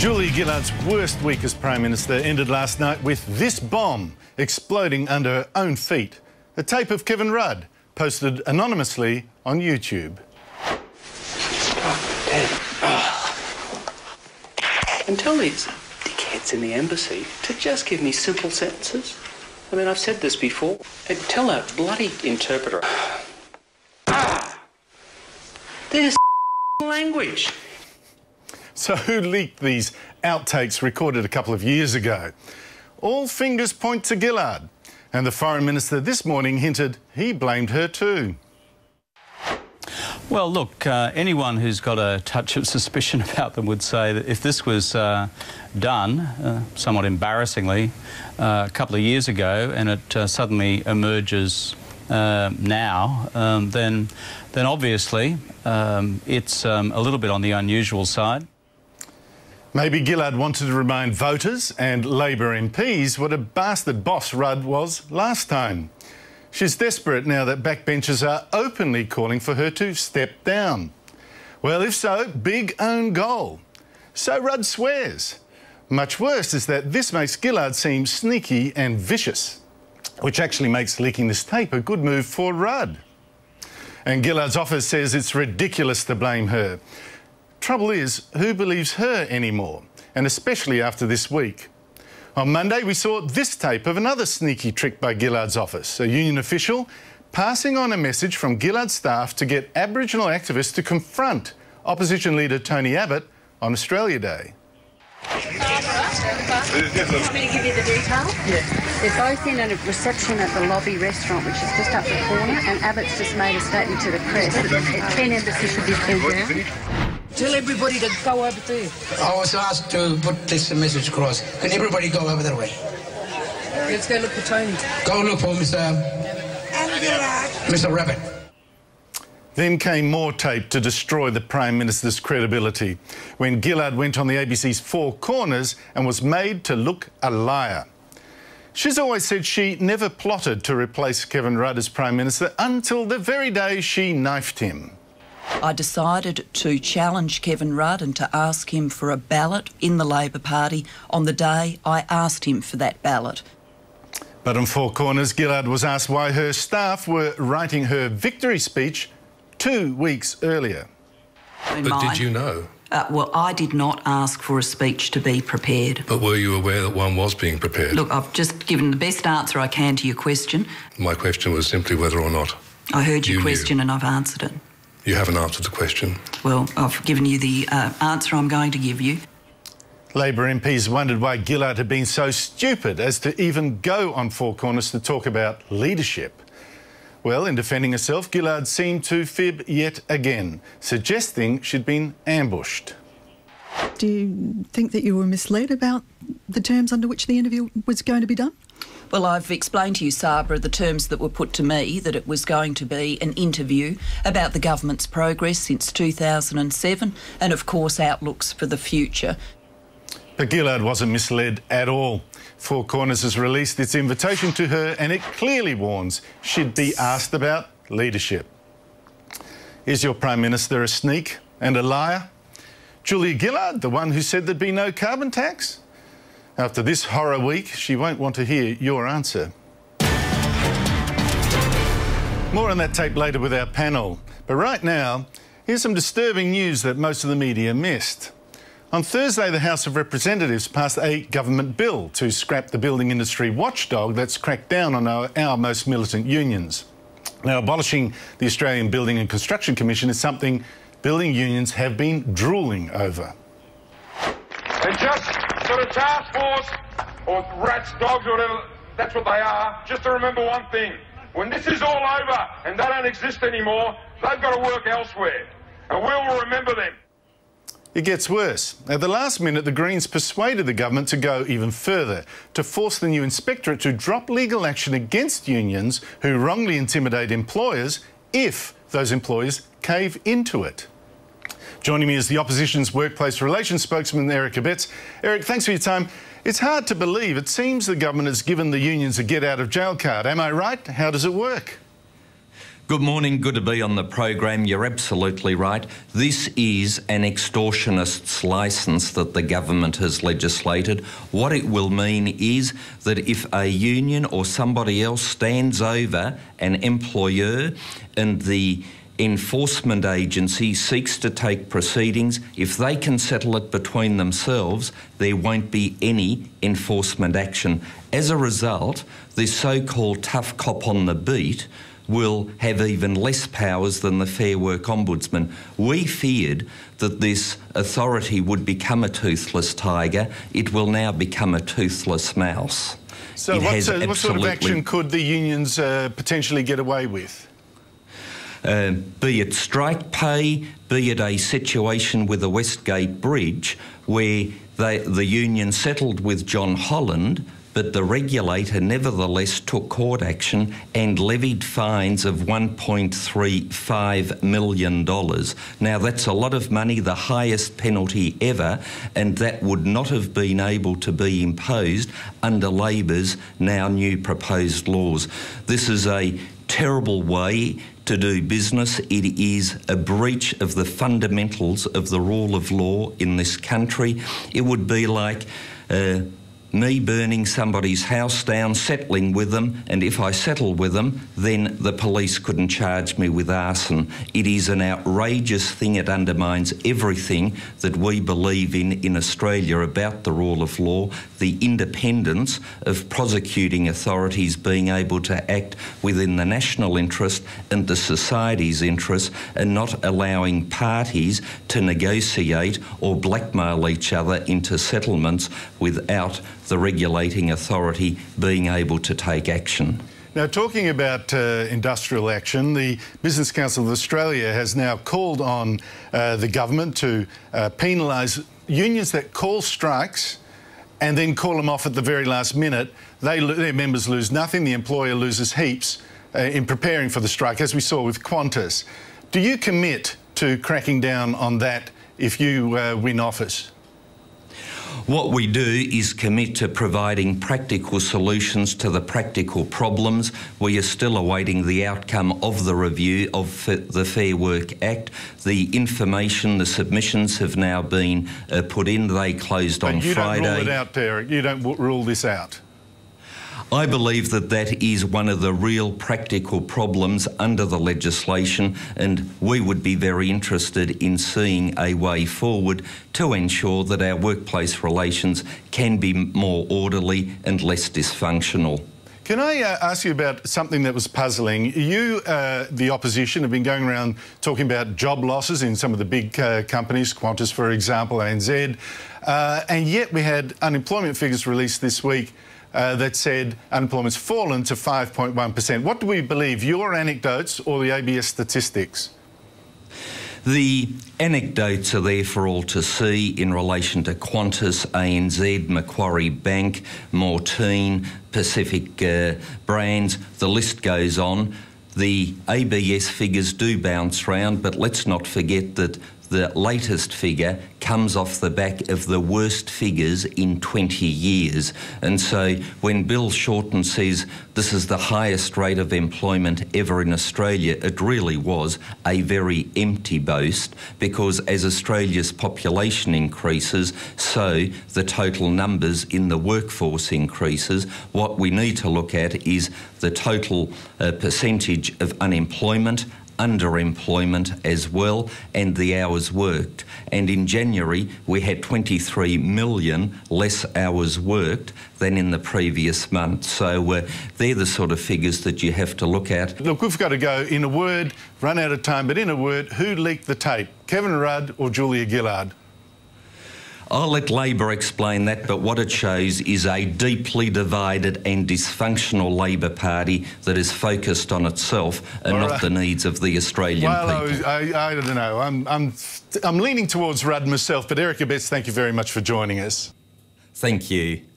Julia Gillard's worst week as Prime Minister ended last night with this bomb exploding under her own feet. A tape of Kevin Rudd posted anonymously on YouTube. And tell these dickheads in the embassy to just give me simple sentences. I mean, I've said this before. And tell that bloody interpreter. There's language. So who leaked these outtakes recorded a couple of years ago? All fingers point to Gillard, and the Foreign Minister this morning hinted he blamed her too. Well, look, anyone who's got a touch of suspicion about them would say that if this was done, somewhat embarrassingly, a couple of years ago, and it suddenly emerges now, then obviously it's a little bit on the unusual side. Maybe Gillard wanted to remind voters and Labor MPs what a bastard boss Rudd was last time. She's desperate now that backbenchers are openly calling for her to step down. Well, if so, big own goal. So Rudd swears. Much worse is that this makes Gillard seem sneaky and vicious, which actually makes leaking this tape a good move for Rudd. And Gillard's office says it's ridiculous to blame her. Trouble is, who believes her anymore? And especially after this week. On Monday, we saw this tape of another sneaky trick by Gillard's office, a union official passing on a message from Gillard's staff to get Aboriginal activists to confront opposition leader Tony Abbott on Australia Day. Want me to give you the detail? Yeah. They're both in a reception at the Lobby restaurant, which is just up the corner, and Abetz just made a statement to the press that 10 embassies should be pulled down. Tell everybody to go over there. I was asked to put this message across. Can everybody go over that way? Let's go look for Tony. Go look for Mr. Rabbit. Then came more tape to destroy the Prime Minister's credibility when Gillard went on the ABC's Four Corners and was made to look a liar. She's always said she never plotted to replace Kevin Rudd as Prime Minister until the very day she knifed him. I decided to challenge Kevin Rudd and to ask him for a ballot in the Labor Party on the day I asked him for that ballot. But on Four Corners, Gillard was asked why her staff were writing her victory speech 2 weeks earlier. But did you know? Well, I did not ask for a speech to be prepared. But were you aware that one was being prepared? Look, I've just given the best answer I can to your question. My question was simply whether or not I heard your question and I've answered it. You haven't answered the question. Well, I've given you the answer I'm going to give you. Labor MPs wondered why Gillard had been so stupid as to even go on Four Corners to talk about leadership. Well, in defending herself, Gillard seemed to fib yet again, suggesting she'd been ambushed. Do you think that you were misled about the terms under which the interview was going to be done? Well, I've explained to you, Sabra, the terms that were put to me, that it was going to be an interview about the government's progress since 2007 and, of course, outlooks for the future. But Gillard wasn't misled at all. Four Corners has released its invitation to her and it clearly warns she'd be asked about leadership. Is your Prime Minister a sneak and a liar? Julia Gillard, the one who said there'd be no carbon tax? After this horror week, she won't want to hear your answer. More on that tape later with our panel. But right now, here's some disturbing news that most of the media missed. On Thursday, the House of Representatives passed a government bill to scrap the building industry watchdog that's cracked down on our most militant unions. Now, abolishing the Australian Building and Construction Commission is something building unions have been drooling over. And just sort of task force or rats, dogs, or whatever, that's what they are. Just to remember one thing. When this is all over and they don't exist anymore, they've got to work elsewhere. And we will remember them. It gets worse. At the last minute, the Greens persuaded the government to go even further, to force the new inspectorate to drop legal action against unions who wrongly intimidate employers if those employers cave into it. Joining me is the opposition's workplace relations spokesman, Eric Abetz. Eric, thanks for your time. It's hard to believe. It seems the government has given the unions a get-out-of-jail card. Am I right? How does it work? Good morning, good to be on the program. You're absolutely right. This is an extortionist's licence that the government has legislated. What it will mean is that if a union or somebody else stands over an employer and the enforcement agency seeks to take proceedings, if they can settle it between themselves, there won't be any enforcement action. As a result, this so-called tough cop on the beat will have even less powers than the Fair Work Ombudsman. We feared that this authority would become a toothless tiger. It will now become a toothless mouse. So what sort of action could the unions potentially get away with? Be it strike pay, be it a situation with the Westgate Bridge where the union settled with John Holland, but the regulator nevertheless took court action and levied fines of $1.35 million. Now, that's a lot of money, the highest penalty ever, and that would not have been able to be imposed under Labor's now new proposed laws. This is a terrible way to do business. It is a breach of the fundamentals of the rule of law in this country. It would be like me burning somebody's house down, settling with them, and if I settle with them, then the police couldn't charge me with arson. It is an outrageous thing. It undermines everything that we believe in Australia about the rule of law, the independence of prosecuting authorities being able to act within the national interest and the society's interest, and not allowing parties to negotiate or blackmail each other into settlements without the regulating authority being able to take action. Now, talking about industrial action, the Business Council of Australia has now called on the government to penalise unions that call strikes and then call them off at the very last minute. Their members lose nothing, the employer loses heaps in preparing for the strike, as we saw with Qantas. Do you commit to cracking down on that if you win office? What we do is commit to providing practical solutions to the practical problems. We are still awaiting the outcome of the review of the Fair Work Act. The information, the submissions have now been put in. They closed on Friday. But you don't rule it out, Derek. You don't rule this out. I believe that that is one of the real practical problems under the legislation, and we would be very interested in seeing a way forward to ensure that our workplace relations can be more orderly and less dysfunctional. Can I ask you about something that was puzzling? You, the opposition, have been going around talking about job losses in some of the big companies, Qantas, for example, ANZ, and yet we had unemployment figures released this week that said unemployment's fallen to 5.1%. What do we believe, your anecdotes or the ABS statistics? The anecdotes are there for all to see in relation to Qantas, ANZ, Macquarie Bank, Mortine, Pacific Brands. The list goes on. The ABS figures do bounce round, but let's not forget that the latest figure comes off the back of the worst figures in 20 years. And so when Bill Shorten says this is the highest rate of employment ever in Australia, it really was a very empty boast, because as Australia's population increases, so the total numbers in the workforce increases. What we need to look at is the total percentage of unemployment, underemployment as well, and the hours worked. And in January we had 23 million less hours worked than in the previous month. So they're the sort of figures that you have to look at. Look, we've got to go. In a word, run out of time, but in a word, who leaked the tape? Kevin Rudd or Julia Gillard? I'll let Labor explain that, but what it shows is a deeply divided and dysfunctional Labor Party that is focused on itself and not the needs of the Australian people. I don't know. I'm leaning towards Rudd myself, but Eric Abetz, thank you very much for joining us. Thank you.